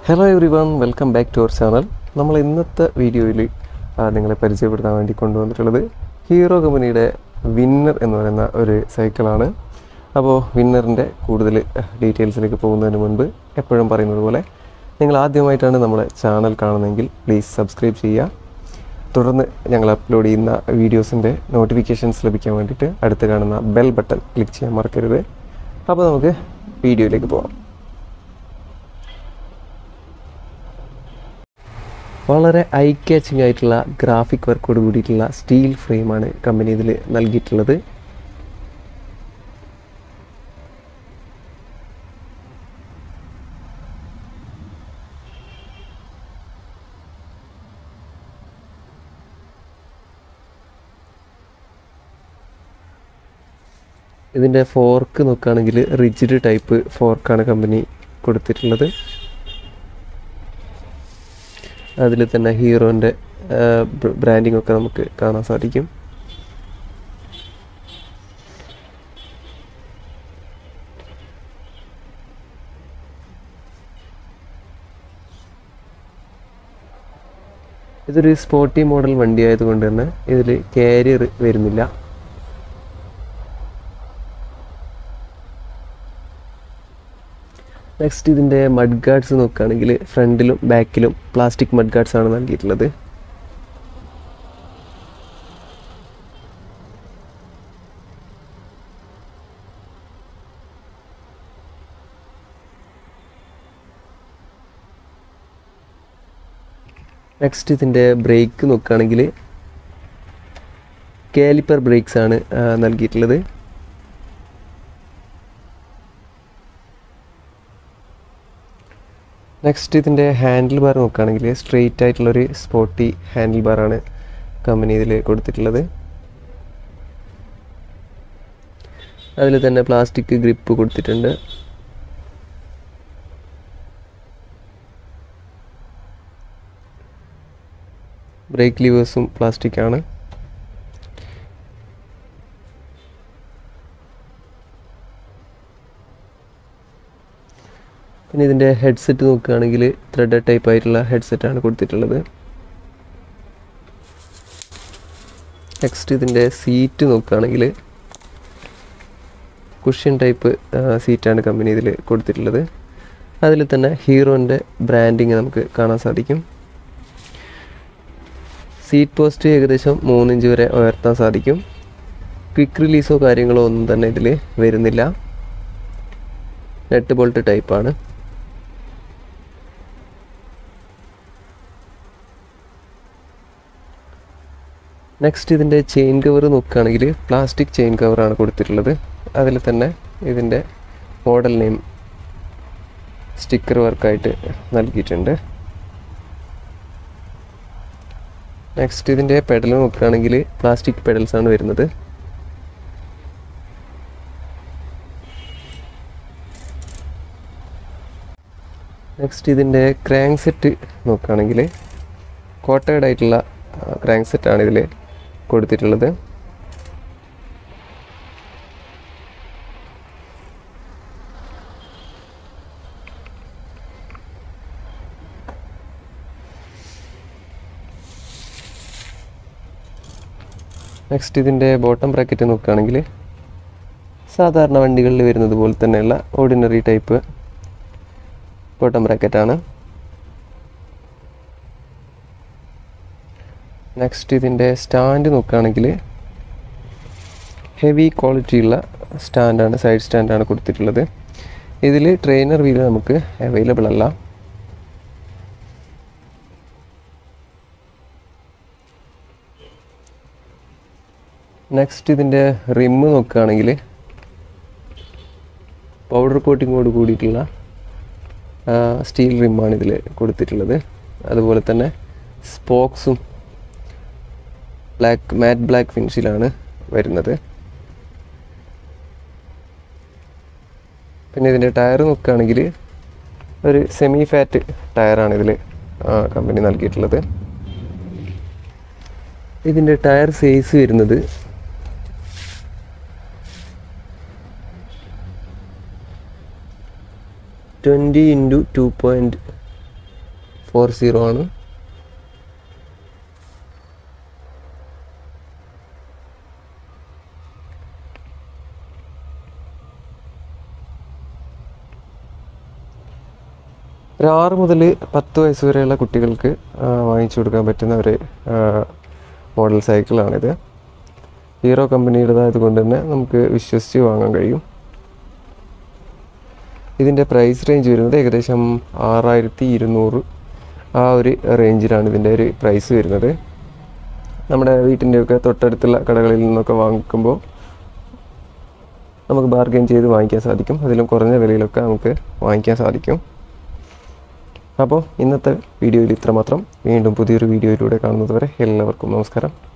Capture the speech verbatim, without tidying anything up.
Hello everyone, welcome back to our channel. നമ്മൾ ഇന്നത്തെ വീഡിയോയിൽ നിങ്ങളെ പരിചയപ്പെടുത്താൻ വേണ്ടി കൊണ്ടുവന്നിട്ടുള്ളത് ഹീറോ കമ്പനിയുടെ വിന്നർ എന്ന് പറയുന്ന ഒരു സൈക്കിളാണ്. അപ്പോൾ വിന്നറിൻ്റെ കൂടുതൽ ഡീറ്റെയിൽസിലേക്ക് പോകുന്നതിന് മുൻപ് എപ്പോഴും പറയുന്നത് പോലെ നിങ്ങൾ ആദ്യമായിട്ടാണ് നമ്മുടെ ചാനൽ കാണുന്നതെങ്കിൽ പ്ലീസ് സബ്സ്ക്രൈബ് ചെയ്യുക. തുടർന്ന് ഞങ്ങൾ അപ്ലോഡ് ചെയ്യുന്ന വീഡിയോസിൻ്റെ നോട്ടിഫിക്കേഷൻസ് ലഭിക്കാൻ വേണ്ടിയിട്ട് അടുത്ത് കാണുന്ന ബെൽ ബട്ടൺ ക്ലിക്ക് ചെയ്യാൻ മറക്കരുത്. അപ്പോൾ നമുക്ക് വീഡിയോയിലേക്ക് പോകാം. വളരെ ഐ ക്യാച്ചിങ് ആയിട്ടുള്ള ഗ്രാഫിക് വർക്കോട് കൂടിയിട്ടുള്ള സ്റ്റീൽ ഫ്രെയിമാണ് കമ്പനി ഇതിൽ നൽകിയിട്ടുള്ളത്. ഇതിൻ്റെ ഫോർക്ക് നോക്കുകയാണെങ്കിൽ റിജിഡ് ടൈപ്പ് ഫോർക്കാണ് കമ്പനി കൊടുത്തിട്ടുള്ളത്. അതിൽ തന്നെ ഹീറോൻ്റെ ബ്രാൻഡിംഗ് ഒക്കെ നമുക്ക് കാണാൻ സാധിക്കും. ഇതൊരു സ്പോർട്ടി മോഡൽ വണ്ടി ആയതുകൊണ്ട് തന്നെ ഇതിൽ കാരിയർ വരുന്നില്ല. നെക്സ്റ്റ് ഇതിൻ്റെ മഡ് ഗാർഡ്സ് നോക്കുകയാണെങ്കിൽ ഫ്രണ്ടിലും ബാക്കിലും പ്ലാസ്റ്റിക് മഡ് ഗാർഡ്സ് ആണ് നൽകിയിട്ടുള്ളത്. നെക്സ്റ്റ് ഇതിൻ്റെ ബ്രേക്ക് നോക്കുകയാണെങ്കിൽ കാലിപ്പർ ബ്രേക്സ് ആണ് നൽകിയിട്ടുള്ളത്. നെക്സ്റ്റ് ഇതിൻ്റെ ഹാൻഡിൽ ബാർ നോക്കുകയാണെങ്കിൽ സ്ട്രെയിറ്റ് ആയിട്ടുള്ളൊരു സ്പോർട്ടി ഹാൻഡിൽ ബാറാണ് കമ്പനി ഇതിൽ കൊടുത്തിട്ടുള്ളത്. അതിൽ തന്നെ പ്ലാസ്റ്റിക് ഗ്രിപ്പ് കൊടുത്തിട്ടുണ്ട്. ബ്രേക്ക് ലിവേഴ്സും പ്ലാസ്റ്റിക് ആണ്. പിന്നെ ഇതിൻ്റെ ഹെഡ്സെറ്റ് നോക്കുകയാണെങ്കിൽ ത്രെഡ് ടൈപ്പ് ആയിട്ടുള്ള ഹെഡ്സെറ്റാണ് കൊടുത്തിട്ടുള്ളത്. നെക്സ്റ്റ് ഇതിൻ്റെ സീറ്റ് നോക്കുകയാണെങ്കിൽ കുഷ്യൻ ടൈപ്പ് സീറ്റാണ് കമ്പനി ഇതിൽ കൊടുത്തിട്ടുള്ളത്. അതിൽ തന്നെ ഹീറോൻ്റെ ബ്രാൻഡിങ് നമുക്ക് കാണാൻ സാധിക്കും. സീറ്റ് പോസ്റ്റ് ഏകദേശം മൂന്നിഞ്ച് വരെ ഉയർത്താൻ സാധിക്കും. ക്വിക്ക് റിലീസോ കാര്യങ്ങളോ ഒന്നും തന്നെ ഇതിൽ വരുന്നില്ല. നെറ്റ് ബോൾട്ട് ടൈപ്പാണ്. നെക്സ്റ്റ് ഇതിൻ്റെ ചെയിൻ കവർ നോക്കുകയാണെങ്കിൽ പ്ലാസ്റ്റിക് ചെയിൻ കവറാണ് കൊടുത്തിട്ടുള്ളത്. അതിൽ തന്നെ ഇതിൻ്റെ മോഡൽ നെയിം സ്റ്റിക്കർ വർക്കായിട്ട് നൽകിയിട്ടുണ്ട്. നെക്സ്റ്റ് ഇതിൻ്റെ പെഡൽ നോക്കുകയാണെങ്കിൽ പ്ലാസ്റ്റിക് പെഡൽസ് ആണ് വരുന്നത്. നെക്സ്റ്റ് ഇതിൻ്റെ ക്രാങ്ക് സെറ്റ് നോക്കുകയാണെങ്കിൽ കോട്ടേഡ് ആയിട്ടുള്ള ക്രാങ്ക് സെറ്റാണ് ഇതിൽ കൊടുത്തിട്ടുള്ളത്. നെക്സ്റ്റ് ഇതിൻ്റെ ബോട്ടം ബ്രാക്കറ്റ് നോക്കുകയാണെങ്കിൽ സാധാരണ വണ്ടികളിൽ വരുന്നത് പോലെ തന്നെയുള്ള ഓർഡിനറി ടൈപ്പ് ബോട്ടം ബ്രാക്കറ്റാണ്. നെക്സ്റ്റ് ഇതിൻ്റെ സ്റ്റാൻഡ് നോക്കുകയാണെങ്കിൽ ഹെവി ക്വാളിറ്റിയുള്ള സ്റ്റാൻഡാണ്, സൈഡ് സ്റ്റാൻഡാണ് കൊടുത്തിട്ടുള്ളത്. ഇതിൽ ട്രെയിനർ വീൽ നമുക്ക് അവൈലബിൾ അല്ല. നെക്സ്റ്റ് ഇതിൻ്റെ റിമ്മ് നോക്കുകയാണെങ്കിൽ പൗഡർ കോട്ടിങ്ങോട് കൂടിയിട്ടുള്ള സ്റ്റീൽ റിമ്മാണ് ഇതിൽ കൊടുത്തിട്ടുള്ളത്. അതുപോലെ തന്നെ സ്പോക്സും ബ്ലാക്ക് മാറ്റ് ബ്ലാക്ക് ഫിനിഷിലാണ് വരുന്നത്. പിന്നെ ഇതിൻ്റെ ടയർ നോക്കുകയാണെങ്കിൽ ഒരു സെമി ഫാറ്റ് ടയറാണ് ഇതിൽ കമ്പനി നൽകിയിട്ടുള്ളത്. ഇതിൻ്റെ ടയർ സൈസ് വരുന്നത് twenty into two point four zero ആണ്. ഒരു ആറ് മുതൽ പത്ത് വയസ്സ് വരെയുള്ള കുട്ടികൾക്ക് വാങ്ങിച്ചു കൊടുക്കാൻ പറ്റുന്ന ഒരു മോഡൽ സൈക്കിളാണിത്. ഹീറോ കമ്പനിയുടേതായത് കൊണ്ട് തന്നെ നമുക്ക് വിശ്വസിച്ച് വാങ്ങാൻ കഴിയും. ഇതിൻ്റെ പ്രൈസ് റേഞ്ച് വരുന്നത് ഏകദേശം ആറായിരത്തി ഇരുന്നൂറ് ആ ഒരു റേഞ്ചിലാണ് ഇതിൻ്റെ ഒരു പ്രൈസ് വരുന്നത്. നമ്മുടെ വീട്ടിൻ്റെയൊക്കെ തൊട്ടടുത്തുള്ള കടകളിൽ നിന്നൊക്കെ വാങ്ങിക്കുമ്പോൾ നമുക്ക് ബാർഗെയിൻ ചെയ്ത് വാങ്ങിക്കാൻ സാധിക്കും. അതിലും കുറഞ്ഞ വിലയിലൊക്കെ നമുക്ക് വാങ്ങിക്കാൻ സാധിക്കും. അപ്പോൾ ഇന്നത്തെ വീഡിയോയിൽ ഇത്രമാത്രം. വീണ്ടും പുതിയൊരു വീഡിയോയിലൂടെ കാണുന്നത് വരെ എല്ലാവർക്കും നമസ്കാരം.